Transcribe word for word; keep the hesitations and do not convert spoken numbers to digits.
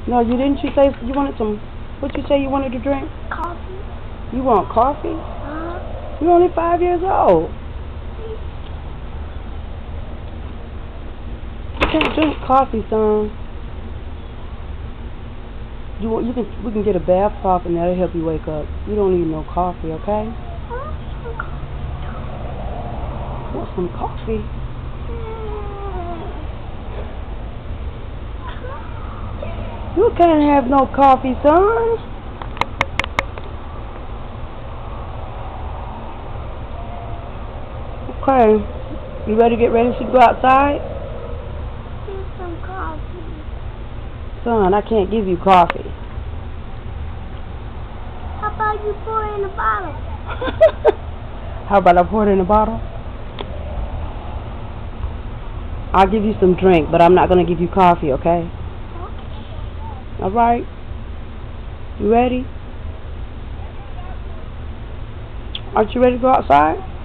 No, you didn't. You say you wanted some. What you say you wanted to drink? Coffee. You want coffee? Uh-huh. You're only five years old. You can't drink coffee, son. You want? You can. We can get a bath top, and that'll help you wake up. You don't need no coffee, okay? I want Want some some coffee. coffee? You can't have no coffee, son. Okay. You ready to get ready to go outside? Need some coffee. Son, I can't give you coffee. How about you pour it in a bottle? How about I pour it in a bottle? I'll give you some drink, but I'm not going to give you coffee, okay? All right? You ready? Aren't you ready to go outside?